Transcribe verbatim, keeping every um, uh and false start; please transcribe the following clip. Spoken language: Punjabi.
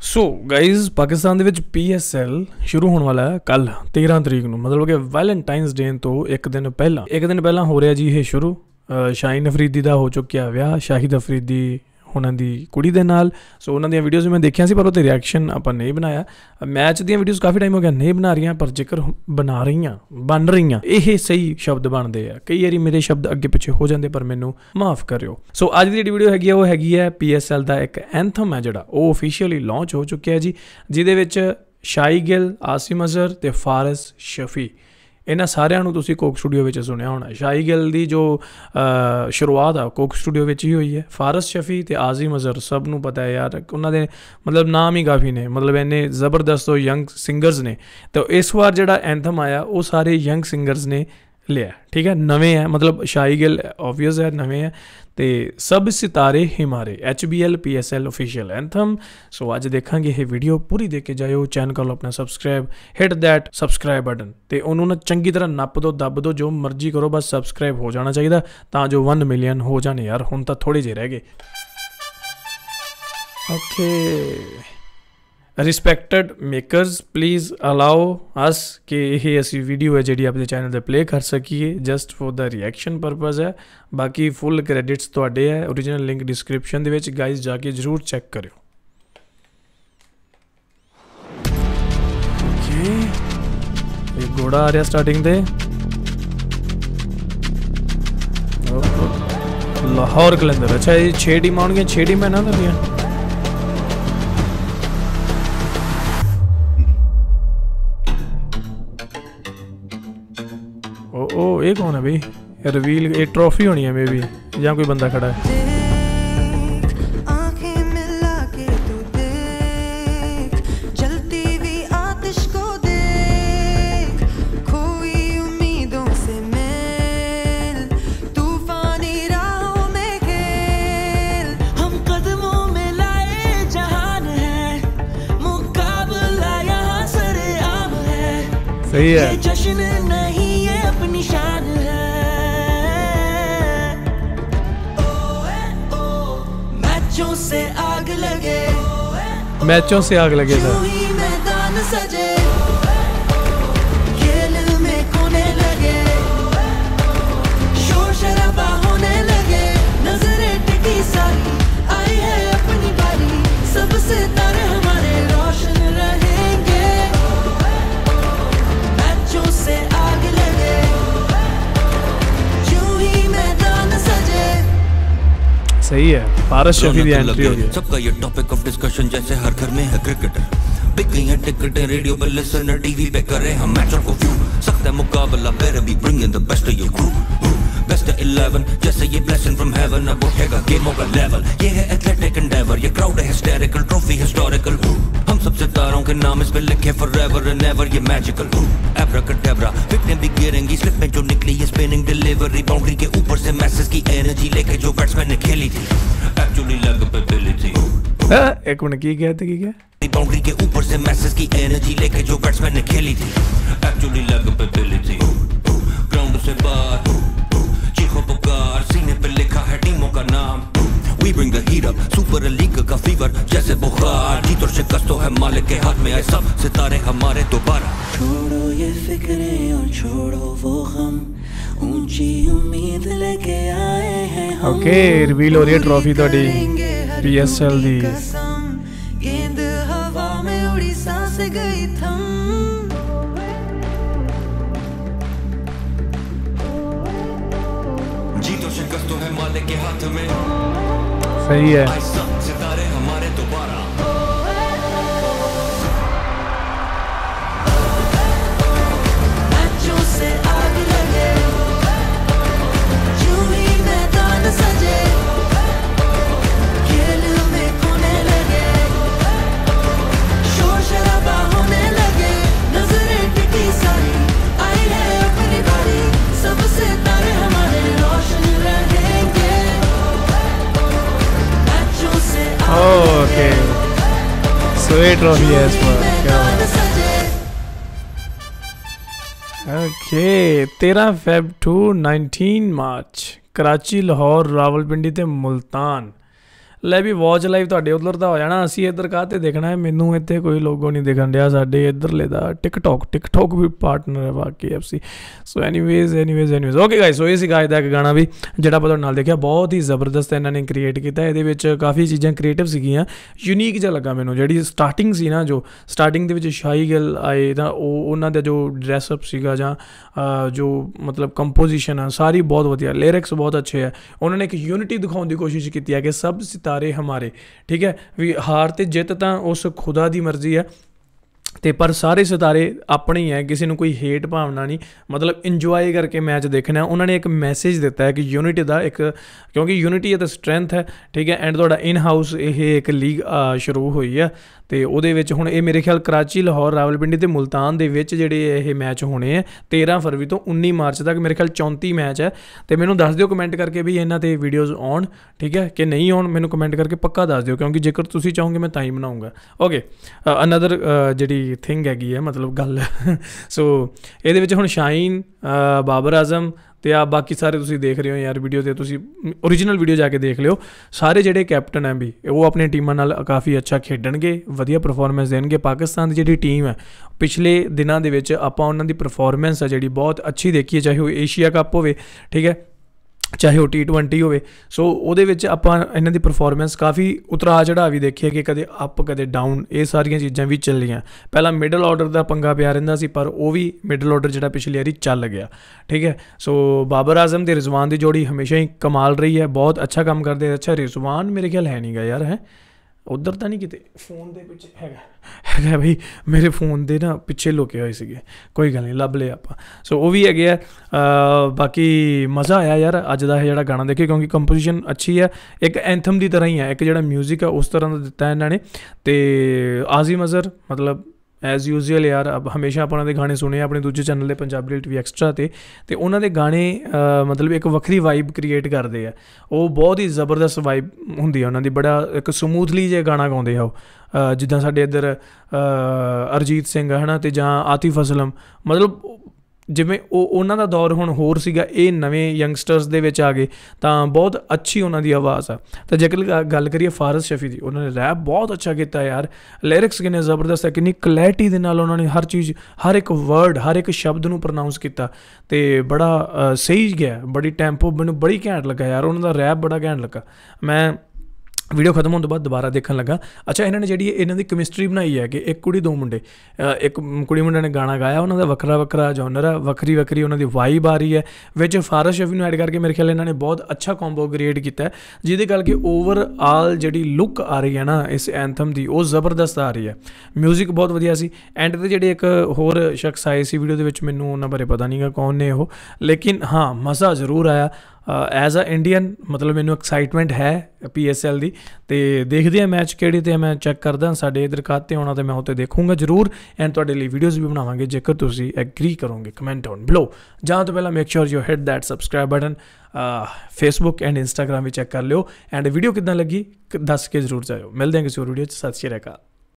सो गाइज पाकिस्तान ਦੇ पी एस एल शुरू होने वाला है कल तेरह तरीक ਨੂੰ मतलब कि वैलेंटाइनस डे तो एक दिन पहला एक दिन पहला हो रहा जी ये शुरू। शाहीन अफरीदी का हो चुकिया विआह शाहिद अफरीदी ਉਹਨਾਂ ਦੀ ਕੁੜੀ ਦੇ ਨਾਲ। ਸੋ ਉਹਨਾਂ ਦੀਆਂ ਵੀਡੀਓਜ਼ ਮੈਂ ਦੇਖਿਆ ਸੀ ਪਰ ਉਹਤੇ ਰਿਐਕਸ਼ਨ ਆਪਾਂ ਨਹੀਂ ਬਣਾਇਆ। ਮੈਚ ਦੀਆਂ ਵੀਡੀਓਜ਼ ਕਾਫੀ ਟਾਈਮ ਹੋ ਗਿਆ ਨਹੀਂ ਬਣਾ ਰਹੀਆਂ, ਪਰ ਜੇਕਰ ਬਣਾ ਰਹੀਆਂ ਬਣ ਰਹੀਆਂ ਇਹ ਸਹੀ ਸ਼ਬਦ ਬਣਦੇ ਆ। ਕਈ ਵਾਰੀ ਮੇਰੇ ਸ਼ਬਦ ਅੱਗੇ ਪਿੱਛੇ ਹੋ ਜਾਂਦੇ ਪਰ ਮੈਨੂੰ ਮਾਫ ਕਰਿਓ। ਸੋ ਅੱਜ ਦੀ ਜਿਹੜੀ ਵੀਡੀਓ ਹੈਗੀ ਆ ਉਹ ਹੈਗੀ ਹੈ ਪੀ ਐਸ ਐਲ ਦਾ ਇੱਕ ਐਂਥਮ ਹੈ ਜਿਹੜਾ ਉਹ ਓਫੀਸ਼ੀਅਲੀ ਲਾਂਚ ਹੋ ਚੁੱਕਿਆ ਜੀ, ਜਿਹਦੇ ਵਿੱਚ ਸ਼ਾਈ ਗਿੱਲ, ਆਸਿਮ ਅਜ਼ਹਰ ਤੇ ਫਾਰਿਸ ਸ਼ਫੀ इन्होंने सारिਆਂ ਨੂੰ ਤੁਸੀਂ कोक स्टूडियो ਵਿੱਚ ਸੁਣਿਆ ਹੋਣਾ। शाई गिल ਦੀ जो शुरुआत आ कोक स्टूडियो ਵਿੱਚ ही हुई है। फारिस शफी ਤੇ आसिम अज़हर सब ਨੂੰ पता है यार, उन्होंने मतलब नाम ही काफ़ी ने, मतलब इन्ने ज़बरदस्त यंग सिंगर्स ने। तो इस बार जो एंथम आया वो सारे यंग सिंगर्स ने लिया, ठीक है, नवे है, मतलब शाई गिल ऑब्वियस है नवे है, तो सब सितारे हिमारे H B L P S L official anthem. So अज देखा ये वीडियो पूरी देख के जाओ, चैनल कर लो अपना subscribe, hit that subscribe button, तो उन्होंने चंगी तरह नप दो दब दो जो मर्जी करो, बस सबसक्राइब हो जाना चाहिए तो जो वन मिलियन हो जाने यार। हुण तो थोड़े जे रह गए। Okay respected makers please allow us कि यह असी वीडियो है जी अपने चैनल पर प्ले कर सकीए, just for the reaction purpose है। बाकी फुल क्रेडिट्स तुहाडे है, ओरिजिनल लिंक डिस्क्रिप्शन दे विच गाइज जाके जरूर चेक करियो। ओके एक घोड़ा आ रहा स्टार्टिंग दे, लाहौर कलंदर। अच्छा ये छे टीम आउणगियां, छे टीम है ना तुहाडियां। ओ ओ ये कौन है भाई? रिवील एक ट्रॉफी होनी है मे बी, या कोई बंदा खड़ा है। सही है से आग लगे, मैचों से आग लगे सर। मैदान सजे खेल में कोने लगे, शोर शराबा होने लगे, नजरें टिकी सारी आई है अपनी बारी, सबसे तारे हमारे रोशन रहेंगे, मैचों से आग लगे, यूं ही मैदान सजे। सही है, फारिस शफी की एंट्री हो गई। सबका ये टॉपिक ऑफ डिस्कशन जैसे हर घर में है क्रिकेटर, बिक गई है टिकटें रेडियो पे लिसनर, टीवी पे करे हम मैचों को व्यू, सख्त है मुकाबला better be bringing the best of your crew, best eleven जैसे ये ब्लेसिंग फ्रॉम हेवन, अब उठेगा गेमों का लेवल, ये है एथलेटिक एंडेवर, ये क्राउड है हिस्टेरिकल, ट्रॉफी हिस्टोरिकल, हम सब सितारों के नाम इस पे लिखे फॉरएवर एंड एवर, ये मैजिकल एब्राकैडब्रा, विकेटें भी गिरेंगी, स्लिप में जो निकली ये स्पिनिंग डिलीवरी, बाउंड्री के ऊपर से मैसेज की एनर्जी लेके जो बैट्समैन ने खेली थी, एक्चुअली लग पे पिली थी। एक मिनट की कहते की क्या? बाउंड्री के ऊपर से मैसेज की एनर्जी लेके जो बैट्समैन ने खेली थी, एक्चुअली लग पे पिली थी, ग्राउंड से बाहर चीखो पुकार, सीने पे लिखा है टीमों का नाम, We bring the heat up, super league का फीवर जैसे बुखार, जीत और शिकस्त तो है मालिक के हाथ में, आए सब सितारे हमारे दोबारा। छोड़ो ये फिक्रें और छोड़ो वो गम, ऊंची उम्मीद लेके आए हैं हम। ओके रिवील हो रही है ट्रॉफी तोड़ी पी एस एल दी। गेंद हवा में उड़ी सांस गई थम, जीत और शिकस्त तो है मालिक के हाथ में, सही है, सितारे हमारे दोबारा। मैचों से आग लगे, यूं ही मैदान सजे, खेल में कोने लगे, शोर शराबा होने लगे, नजरें टिकी सारी आई है अपनी बारी, सबसे तारे हमारे रोशन रहेंगे, मैचों से ओके स्वीट ट्रॉफी है इस पर क्या? ओके तेरह Feb to nineteen March Karachi, Lahore, Rawalpindi ते मुल्तान ਲੈ ਵੀ ਵਾਚ ਲਾਈਵ ਤੁਹਾਡੇ ਉਧਰ ਦਾ ਹੋ ਜਾਣਾ, ਅਸੀਂ ਇੱਧਰ ਕਾਹਤੇ ਦੇਖਣਾ ਹੈ। ਮੈਨੂੰ ਇੱਥੇ ਕੋਈ ਲੋਗੋ ਨਹੀਂ ਦਿਖਣ ਡਿਆ ਸਾਡੇ ਇੱਧਰਲੇ ਦਾ। ਟਿਕਟੋਕ ਟਿਕਟੋਕ ਵੀ ਪਾਰਟਨਰ ਹੈ ਵਾ ਕੇ F C. So anyways anyways anyways okay guys, so ਇਹ ਸੀ ਅੱਜ ਦਾ ਇੱਕ ਗਾਣਾ ਵੀ ਜਿਹੜਾ ਆਪਾਂ ਤੁਹਾਡੇ ਨਾਲ ਦੇਖਿਆ, ਬਹੁਤ ਹੀ ਜ਼ਬਰਦਸਤ ਇਹਨਾਂ ਨੇ ਕ੍ਰੀਏਟ ਕੀਤਾ। ਇਹਦੇ ਵਿੱਚ ਕਾਫੀ ਚੀਜ਼ਾਂ ਕ੍ਰੀਏਟਿਵ ਸੀਗੀਆਂ, ਯੂਨੀਕ ਜਿਹਾ ਲੱਗਾ ਮੈਨੂੰ। ਜਿਹੜੀ ਸਟਾਰਟਿੰਗ ਸੀ ਨਾ, ਜੋ ਸਟਾਰਟਿੰਗ ਦੇ ਵਿੱਚ ਸ਼ਾਹੀ ਗਿੱਲ ਆਏ ਤਾਂ ਉਹ ਉਹਨਾਂ ਦਾ ਜੋ ਡਰੈਸਅਪ ਸੀਗਾ ਜਾਂ ਜੋ ਮਤਲਬ ਕੰਪੋਜੀਸ਼ਨ ਆ ਸਾਰੀ ਬਹੁਤ ਵਧੀਆ, ਲਿਰਿਕਸ ਬਹੁਤ ਅੱਛੇ ਆ। ਉਹਨਾਂ ਨੇ ਇੱਕ ਯੂਨਿਟੀ ਦਿਖਾਉਣ ਦੀ ਕੋਸ਼ਿਸ਼ ਕੀਤੀ ਹੈ ਕਿ ਸਭ ਸਿਤਾਰੇ ਹਮਾਰੇ, ਠੀਕ ਹੈ ਵੀ ਹਾਰ ਤੇ ਜਿੱਤ ਤਾਂ ਉਸ ਖੁਦਾ ਦੀ ਮਰਜ਼ੀ ਹੈ ਤੇ ਪਰ ਸਾਰੇ ਸਿਤਾਰੇ ਆਪਣੇ ਹੀ ਹੈ, ਕਿਸੇ ਨੂੰ ਕੋਈ ਹੇਟ ਭਾਵਨਾ ਨਹੀਂ, ਮਤਲਬ ਇੰਜੋਏ ਕਰਕੇ ਮੈਚ ਦੇਖਣਾ। ਉਹਨਾਂ ਨੇ ਇੱਕ ਮੈਸੇਜ ਦਿੱਤਾ ਹੈ ਕਿ ਯੂਨਿਟੀ ਦਾ ਇੱਕ, ਕਿਉਂਕਿ ਯੂਨਿਟੀ ਹੈ ਤਾਂ ਸਟਰੈਂਥ ਹੈ, ਠੀਕ ਹੈ। ਐਂਡ ਤੁਹਾਡਾ ਇਨ ਹਾਊਸ ਇਹ ਇੱਕ ਲੀਗ ਸ਼ੁਰੂ ਹੋਈ ਆ ਤੇ ਉਹਦੇ ਵਿੱਚ ਹੁਣ ਇਹ ਮੇਰੇ ਖਿਆਲ ਕਰਾਚੀ, ਲਾਹੌਰ, ਰਾਵਲਪਿੰਡੀ ਤੇ ਮੁਲਤਾਨ ਦੇ ਵਿੱਚ ਜਿਹੜੇ ਇਹ ਮੈਚ ਹੋਣੇ ਆ ਤੇਰ੍ਹਾਂ ਫਰਵਰੀ ਤੋਂ ਉੱਨੀ ਮਾਰਚ ਤੱਕ। ਮੇਰੇ ਖਿਆਲ ਚੌਂਤੀ ਮੈਚ ਹੈ ਤੇ ਮੈਨੂੰ ਦੱਸ ਦਿਓ ਕਮੈਂਟ ਕਰਕੇ ਵੀ ਇਹਨਾਂ 'ਤੇ ਵੀਡੀਓਜ਼ ਆਉਣ, ਠੀਕ ਹੈ ਕਿ ਨਹੀਂ ਆਉਣ। ਮੈਨੂੰ ਕਮੈਂਟ ਕਰਕੇ ਪੱਕਾ ਦੱਸ ਦਿਓ, ਕਿਉਂਕਿ ਜੇਕਰ ਤੁਸੀਂ ਚਾਹੋਗੇ ਮੈਂ ਤਾਂ ਹੀ ਬਣਾਊਂਗਾ। ਓਕੇ, ਅਨਦਰ ਜਿਹੜੀ ਥਿੰਗ ਹੈਗੀ ਹੈ ਮਤਲਬ ਗੱਲ ਸੋ ਇਹਦੇ ਵਿੱਚ ਹੁਣ ਸ਼ਾਹੀਨ, ਬਾਬਰ ਆਜ਼ਮ ਤੇ ਆ ਬਾਕੀ ਸਾਰੇ ਤੁਸੀਂ ਦੇਖ ਰਹੇ ਹੋ ਯਾਰ ਵੀਡੀਓ 'ਤੇ, ਤੁਸੀਂ ਓਰੀਜਨਲ ਵੀਡੀਓ ਜਾ ਕੇ ਦੇਖ ਲਿਓ। ਸਾਰੇ ਜਿਹੜੇ ਕੈਪਟਨ ਹੈ ਵੀ ਉਹ ਆਪਣੀ ਟੀਮਾਂ ਨਾਲ ਕਾਫੀ ਅੱਛਾ ਖੇਡਣਗੇ, ਵਧੀਆ ਪਰਫੋਰਮੈਂਸ ਦੇਣਗੇ। ਪਾਕਿਸਤਾਨ ਦੀ ਜਿਹੜੀ ਟੀਮ ਹੈ ਪਿਛਲੇ ਦਿਨਾਂ ਦੇ ਵਿੱਚ ਆਪਾਂ ਉਹਨਾਂ ਦੀ ਪਰਫੋਰਮੈਂਸ ਹੈ ਜਿਹੜੀ ਬਹੁਤ ਅੱਛੀ ਦੇਖੀ ਹੈ, ਚਾਹੇ ਉਹ ਏਸ਼ੀਆ ਕੱਪ ਹੋਵੇ, ਠੀਕ ਹੈ, ਚਾਹੇ ਉਹ ਟੀ ਟਵੈਂਟੀ ਹੋਵੇ। ਸੋ ਉਹਦੇ ਵਿੱਚ ਆਪਾਂ ਇਹਨਾਂ ਦੀ ਪਰਫੋਰਮੈਂਸ ਕਾਫੀ ਉਤਰਾਅ ਚੜ੍ਹਾਅ ਵੀ ਦੇਖੀ ਹੈ ਕਿ ਕਦੇ ਅਪ ਕਦੇ ਡਾਊਨ, ਇਹ ਸਾਰੀਆਂ ਚੀਜ਼ਾਂ ਵੀ ਚੱਲੀਆਂ। ਪਹਿਲਾਂ ਮਿਡਲ ਆਰਡਰ ਦਾ ਪੰਗਾ ਪਿਆ ਰਹਿੰਦਾ ਸੀ, ਪਰ ਉਹ ਵੀ ਮਿਡਲ ਆਰਡਰ ਜਿਹੜਾ ਪਿਛਲੀ ਵਾਰੀ ਚੱਲ ਗਿਆ, ਠੀਕ ਹੈ। ਸੋ ਬਾਬਰ ਆਜ਼ਮ ਤੇ ਰਿਜ਼ਵਾਨ ਦੀ ਜੋੜੀ ਹਮੇਸ਼ਾ ਹੀ ਕਮਾਲ ਰਹੀ ਹੈ, ਬਹੁਤ ਅੱਛਾ ਕੰਮ ਕਰਦੇ। ਅੱਛਾ ਰਿਜ਼ਵਾਨ ਮੇਰੇ ਖਿਆਲ ਹੈ ਨਹੀਂ ਗਾ ਯਾਰ, ਹੈ ਉੱਧਰ ਤਾਂ ਨਹੀਂ ਕਿਤੇ, ਫੋਨ ਦੇ ਪਿੱਛੇ ਹੈਗਾ ਹੈਗਾ ਬਈ, ਮੇਰੇ ਫੋਨ ਦੇ ਨਾ ਪਿੱਛੇ ਲੁਕੇ ਹੋਏ ਸੀਗੇ, ਕੋਈ ਗੱਲ ਨਹੀਂ ਲੱਭ ਲਏ ਆਪਾਂ। ਸੋ ਉਹ ਵੀ ਹੈਗੇ ਆ। ਬਾਕੀ ਮਜ਼ਾ ਆਇਆ ਯਾਰ ਅੱਜ ਦਾ ਇਹ ਜਿਹੜਾ ਗਾਣਾ ਦੇਖੇ, ਕਿਉਂਕਿ ਕੰਪੋਜੀਸ਼ਨ ਅੱਛੀ ਹੈ, ਇੱਕ ਐਂਥਮ ਦੀ ਤਰ੍ਹਾਂ ਹੀ ਹੈ, ਇੱਕ ਜਿਹੜਾ ਮਿਊਜ਼ਿਕ ਹੈ ਉਸ ਤਰ੍ਹਾਂ ਦਾ ਦਿੱਤਾ ਇਹਨਾਂ ਨੇ। ਤੇ ਆਜ਼ਿਮ ਅਜ਼ਹਰ ਮਤਲਬ ਐਜ਼ ਯੂਜ਼ੂਅਲ ਯਾਰ ਹਮੇਸ਼ਾ ਆਪਾਂ ਉਹਨਾਂ ਦੇ ਗਾਣੇ ਸੁਣੇ ਆਪਣੇ ਦੂਜੇ ਚੈਨਲ ਦੇ ਪੰਜਾਬੀ ਰਿਲੇਟ ਵੀ ਐਕਸਟਰਾ 'ਤੇ ਤੇ ਉਹਨਾਂ ਦੇ ਗਾਣੇ ਮਤਲਬ ਇੱਕ ਵੱਖਰੀ ਵਾਈਬ ਕ੍ਰੀਏਟ ਕਰਦੇ ਆ। ਉਹ ਬਹੁਤ ਹੀ ਜ਼ਬਰਦਸਤ ਵਾਈਬ ਹੁੰਦੀ ਆ ਉਹਨਾਂ ਦੀ, ਬੜਾ ਇੱਕ ਸਮੂਥਲੀ ਜੇ ਗਾਣਾ ਗਾਉਂਦੇ ਆ ਉਹ। ਜਿੱਦਾਂ ਸਾਡੇ ਇੱਧਰ ਅਰਜੀਤ ਸਿੰਘ ਹੈ ਨਾ, ਤੇ ਜਾਂ ਆਤਿਫ ਅਸਲਮ, ਮਤਲਬ ਜਿਵੇਂ ਉਹ ਉਹਨਾਂ ਦਾ ਦੌਰ ਹੁਣ ਹੋਰ ਸੀਗਾ, ਇਹ ਨਵੇਂ ਯੰਗਸਟਰਸ ਦੇ ਵਿੱਚ ਆ ਗਏ ਤਾਂ ਬਹੁਤ ਅੱਛੀ ਉਹਨਾਂ ਦੀ ਆਵਾਜ਼ ਆ। ਤਾਂ ਜੇਕਰ ਗੱਲ ਕਰੀਏ ਫਾਰਜ਼ ਸ਼ਫੀ ਦੀ, ਉਹਨਾਂ ਨੇ ਰੈਪ ਬਹੁਤ ਅੱਛਾ ਕੀਤਾ ਯਾਰ, ਲਿਰਿਕਸ ਕਿੰਨੇ ਜ਼ਬਰਦਸਤ ਹੈ, ਕਿੰਨੀ ਕਲੈਰਿਟੀ ਦੇ ਨਾਲ ਉਹਨਾਂ ਨੇ ਹਰ ਚੀਜ਼, ਹਰ ਇੱਕ ਵਰਡ, ਹਰ ਇੱਕ ਸ਼ਬਦ ਨੂੰ ਪ੍ਰੋਨਾਊਂਸ ਕੀਤਾ ਤੇ ਬੜਾ ਸਹੀ ਗਿਆ, ਬੜੀ ਟੈਂਪੋ, ਮੈਨੂੰ ਬੜੀ ਘੈਂਟ ਲੱਗਾ ਯਾਰ, ਉਹਨਾਂ ਦਾ ਰੈਪ ਬੜਾ ਘੈਂਟ ਲੱਗਾ। ਮੈਂ ਵੀਡੀਓ ਖਤਮ ਹੋਣ ਤੋਂ ਬਾਅਦ ਦੁਬਾਰਾ ਦੇਖਣ ਲੱਗਾ। ਅੱਛਾ ਇਹਨਾਂ ਨੇ ਜਿਹੜੀ ਇਹਨਾਂ ਦੀ ਕੈਮਿਸਟਰੀ ਬਣਾਈ ਹੈ ਕਿ ਇੱਕ ਕੁੜੀ ਦੋ ਮੁੰਡੇ, ਇੱਕ ਕੁੜੀ ਮੁੰਡੇ ਨੇ ਗਾਣਾ ਗਾਇਆ, ਉਹਨਾਂ ਦਾ ਵੱਖਰਾ ਵੱਖਰਾ ਜੋਨਰ ਆ, ਵੱਖਰੀ ਵੱਖਰੀ ਉਹਨਾਂ ਦੀ ਵਾਈਬ ਆ ਰਹੀ ਹੈ। ਵਿੱਚ ਫਾਰਜ਼ ਸ਼ਫੀ ਨੂੰ ਐਡ ਕਰਕੇ ਮੇਰੇ ਖਿਆਲ ਇਹਨਾਂ ਨੇ ਬਹੁਤ ਅੱਛਾ ਕੰਬੋ ਕ੍ਰੀਏਟ ਕੀਤਾ, ਜਿਹਦੇ ਕਰਕੇ ਓਵਰਆਲ ਜਿਹੜੀ ਲੁੱਕ ਆ ਰਹੀ ਹੈ ਨਾ ਇਸ ਐਂਥਮ ਦੀ, ਉਹ ਜ਼ਬਰਦਸਤ ਆ ਰਹੀ ਹੈ। ਮਿਊਜ਼ਿਕ ਬਹੁਤ ਵਧੀਆ ਸੀ। ਐਂਡ 'ਤੇ ਜਿਹੜੇ ਇੱਕ ਹੋਰ ਸ਼ਖਸ ਆਏ ਸੀ ਵੀਡੀਓ ਦੇ ਵਿੱਚ, ਮੈਨੂੰ ਉਹਨਾਂ ਬਾਰੇ ਪਤਾ ਨਹੀਂ ਗਾ ਕੌਣ ਨੇ ਉਹ, ਲੇਕਿਨ ਹਾਂ ਮਜ਼ਾ ਜ਼ਰੂਰ ਆਇਆ। ਐਜ਼ ਅ ਇੰਡੀਅਨ ਮਤਲਬ ਮੈਨੂੰ ਐਕਸਾਈਟਮੈਂਟ ਹੈ ਪੀ ਐਸ ਐਲ ਦੀ, ਅਤੇ ਦੇਖਦੇ ਹਾਂ ਮੈਚ ਕਿਹੜੀ 'ਤੇ ਮੈਂ ਚੈੱਕ ਕਰਦਾ। ਸਾਡੇ ਇੱਧਰ ਖਾਤੇ ਆਉਣਾ ਤਾਂ ਮੈਂ ਉੱਥੇ ਦੇਖੂੰਗਾ ਜ਼ਰੂਰ, ਐਂਡ ਤੁਹਾਡੇ ਲਈ ਵੀਡੀਓਜ਼ ਵੀ ਬਣਾਵਾਂਗੇ ਜੇਕਰ ਤੁਸੀਂ ਐਗਰੀ ਕਰੋਗੇ। Comment on below. ਜਾਣ ਤੋਂ ਪਹਿਲਾਂ make sure you hit that subscribe button. Facebook and Instagram ਵੀ ਚੈੱਕ ਕਰ ਲਿਓ, ਐਂਡ ਵੀਡੀਓ ਕਿੱਦਾਂ ਲੱਗੀ ਦੱਸ ਕੇ ਜ਼ਰੂਰ ਜਾਇਓ। ਮਿਲਦੇ ਹਾਂ ਕਿਸੇ ਹੋਰ ਵੀਡੀਓ 'ਚ। ਸਤਿ ਸ਼੍ਰੀ ਅਕਾਲ।